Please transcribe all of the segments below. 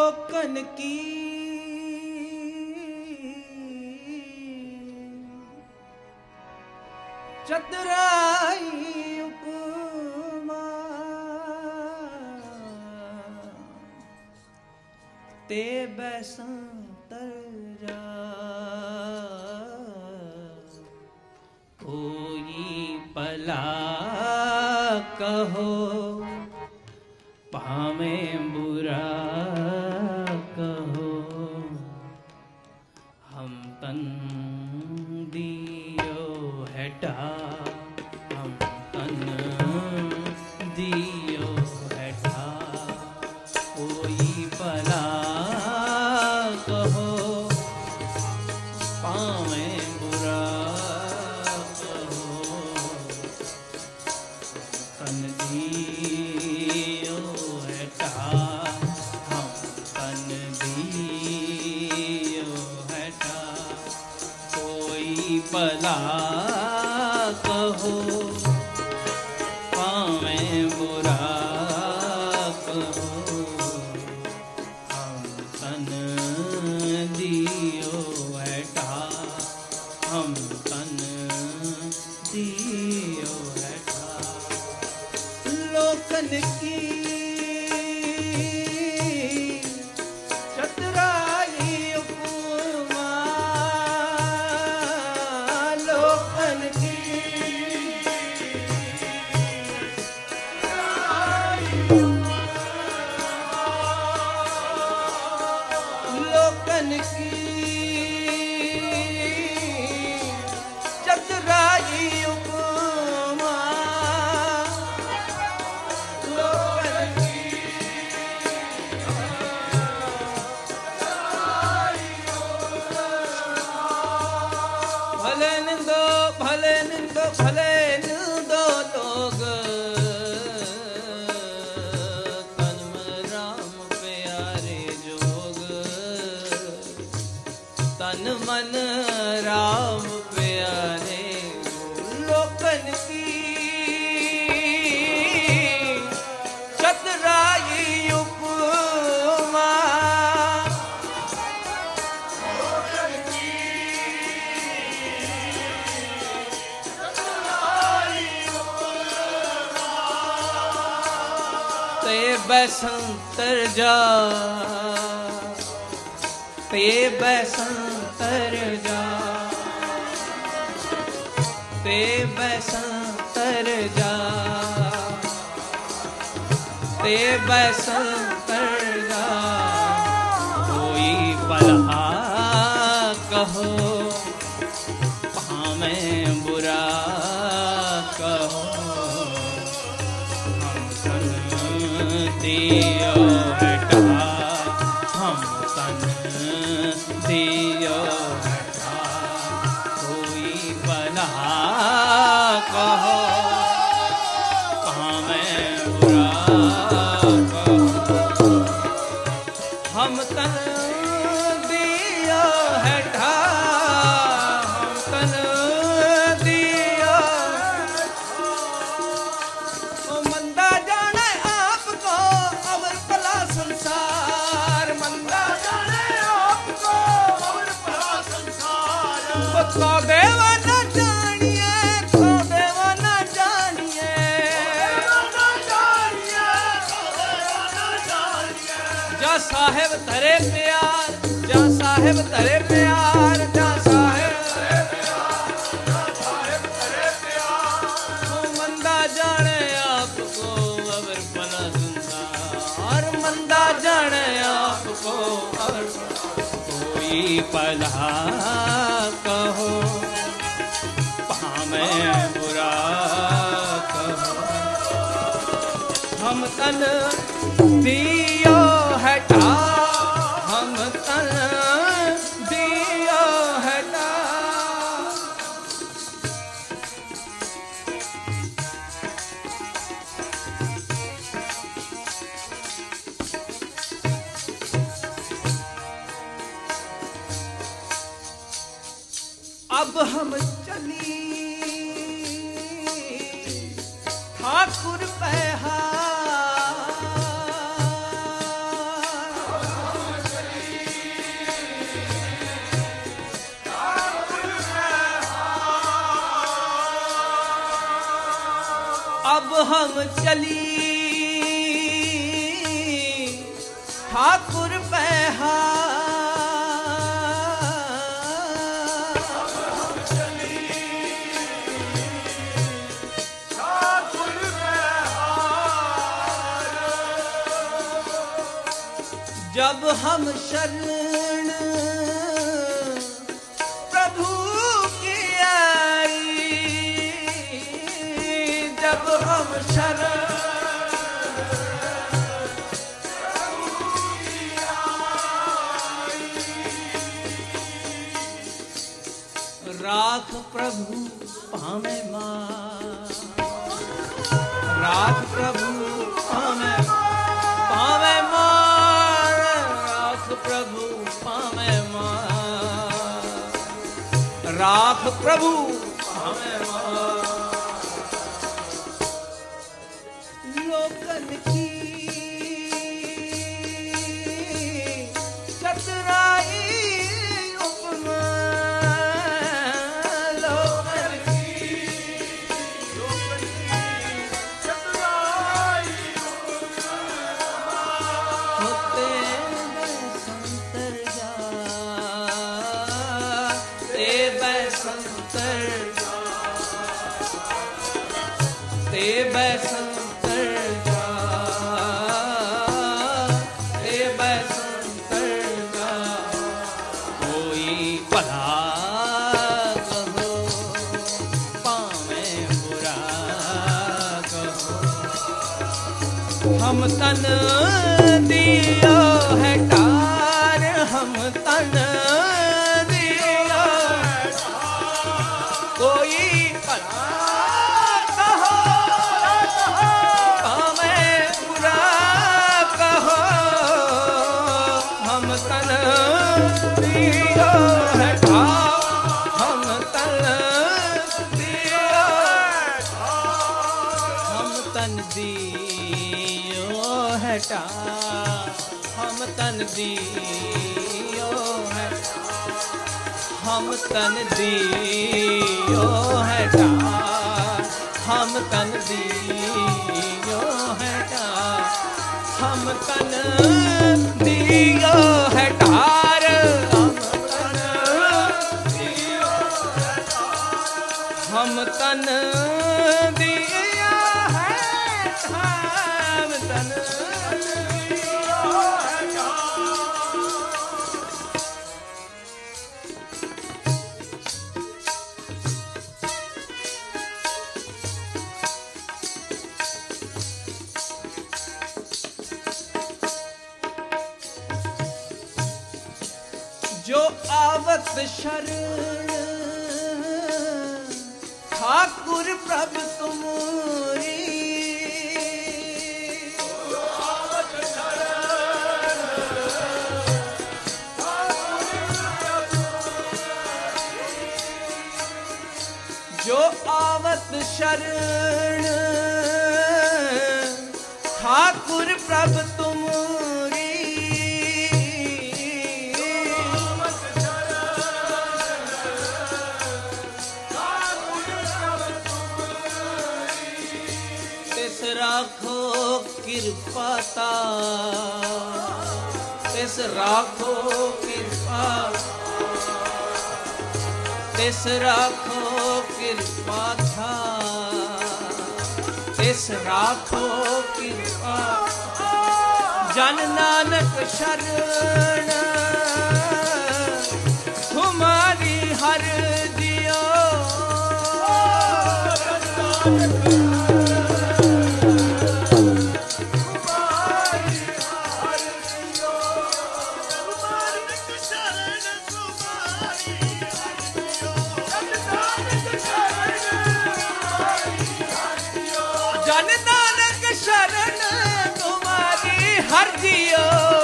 लोकन की चतुराई उपमा ते बैसंतर जा कोई पला कहो पावे बुरा कहो हम तन दियो हटा हम तन दियो हटा कोई भला कहो पावे बुरा कहो तन दियो हटा हम तन दियो हटा कोई भला कहो पावे बुरा कहो हम तन दियो हटा हम तन दियो हटा लोकन की चतुराई उपमा लोकन की लोकन की चतुराई उपमा लोकन की भले निंदो भले निंदो भले निंदो लोग तन में राम प्यारे जोग तन मन राम प्यारे लोकन की चतुराई उपमा ते बैसंतर जा ते बैसंतर जा ते बैसंतर जा ते बैसंतर जा कोई भला कहो पावे बुरा कहो हम तन दियो हटा हम तन दियो हटा कोई भला कहो पावे बुरा कहो हम तन दियो हटा हम तन दियो ओ मंदा जाने आपको अवर भला संसार मंदा जाने आपको अवर भला संसार तो देवा न जानिए तो देवा न जानिए जा साहेब धरे प्यार जा साहेब धरे प्यार जा साहेब धरे प्यार ओ मंदा जाने आपको अवर भला संसार मंदा जाने आपको अवर कोई भला कहो पावे बुरा कहो हम तन दियो हटा हम तन दियो हटा अब हम चली ठाकुर पहा हम चली ठाकुर जब हम शरण प्रभु की आई, जब हम शरण राख प्रभु पामे मां, राख प्रभु पामे मां, राख प्रभु पामे मां, राख प्रभु पामे मां। लोकन की चतुराई उपमा, लोकन की चतुराई होते बसंतर जा, ते बसंतर जा, ते बसंतर जा, ते बसंतर जा। कोई भला कहो पावे बुरा कहो, हम तन दियो है टार, हम तन दियो कोई भला कहो पावे बुरा कहो, हम तन दियो है ठार, हम तन दियो, हम तन दियो है ठार, हम तन दियो है, हम तन दियो है ठार, हम तन दियो है ठार, हम तन दियो है ठार, हम तन दियो है ठार, हम तन दियो है जो आवत शरण ठाकुर प्रभु तुमरी, जो आवत शरण जो आवत शरण ठाकुर प्रभु तुमरी, तिस राखो कृपाता, तिस राखो कृपा, तिस राखो कृपा था, तिस राखो कृपा। जन नानक शरण तुम्हारी हर दियो, जन नानक शरण तुम्हारी हर जियो,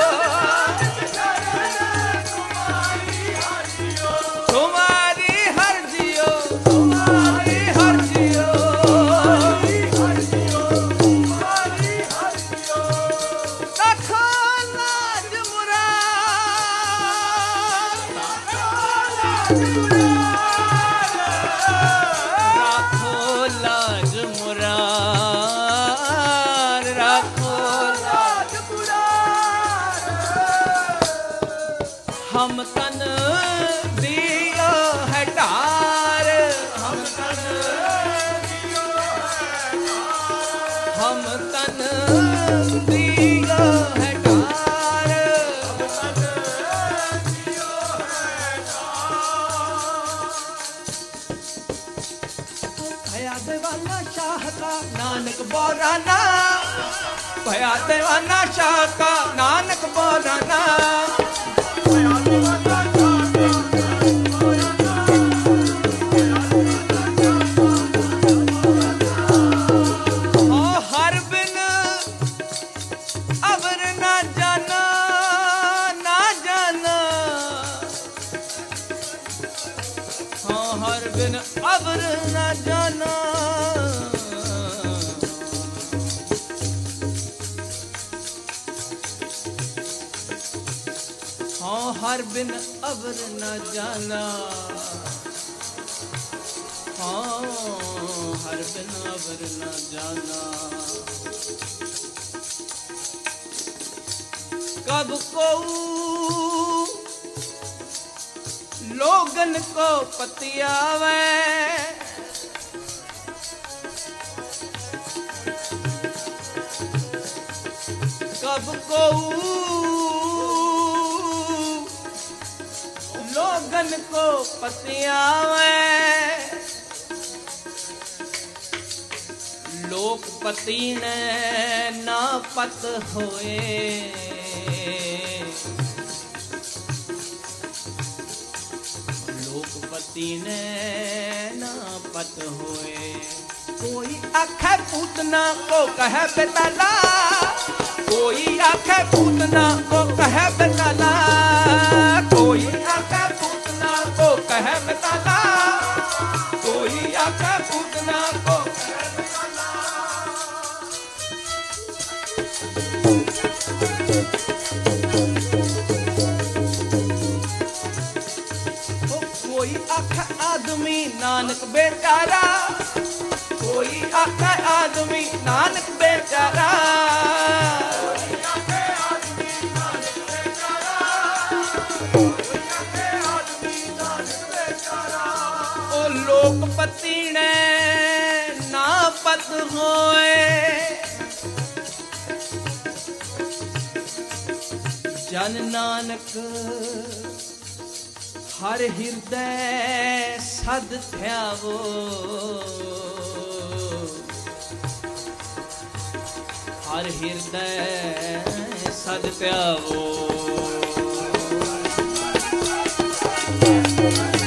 तुम्हारी हर जियो, तुम्हारी हर जियो, रखो लाज मुराद, राखो लाज मुराद, दीवाना शाह का नानक बोराना, भया दीवाना शाह का नानक बोराना। हर बिन अबर ना जाना, ना जाना, हाँ हर बिन अबर ना जाना। हाँ हर बिन अबर न जाना, हाँ हर बिन अबर न जाना। कब को लोगन को पतियावे, कब को लोगन को पतियावे, लोकपति ने ना पत होए, लोकपति ने ना पत होए। कोई आखे पूतना को कहे बेताला, कोई आखे पूतना को कहे बेताला, कोई आखे पूतना को कहे बेताला, कोई आखे पूतना को कहे बेताला। कोई आखे आदमी नानक बेचारा, कोई आखे आदमी नानक बेचारा, कोई आखे आदमी नानक बेचारा, कोई आखे आदमी नानक बेचारा। ओ लोकपति ने ना पत होए, जन नानक हर हृदय सद थ्यावो, हर हृदय सद थ्यावो।